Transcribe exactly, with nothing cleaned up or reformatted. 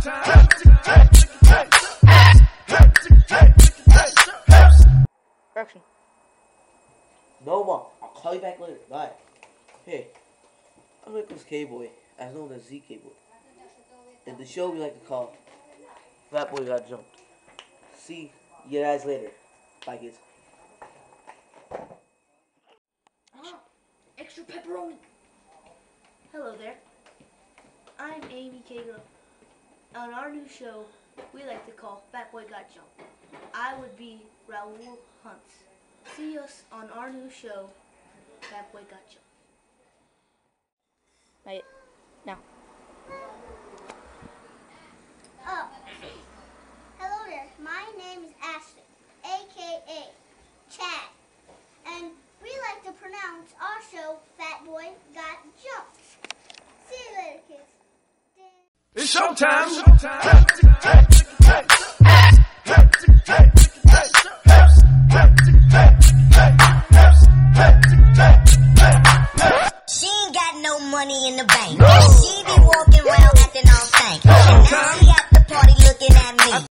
Correction. No more. I'll call you back later. Bye. Hey, I'm Nicholas K-Boy, as known as Z K-Boy. In the show we like to call Fat.Boy.Got Jumped. See you guys later. Bye, kids. Oh, extra pepperoni. Hello there. I'm Amy Kago. On our new show, we like to call Fat.Boy.Got Jumped. I would be Raoul Hunt. See us on our new show, Fat.Boy.Got Jumped. Right now. Oh, hello there. My name is Ashley, aka Chad, and we like to pronounce our show Fat.Boy.Got Jumped. See you later, kids. It's showtime. She ain't got no money in the bank. She be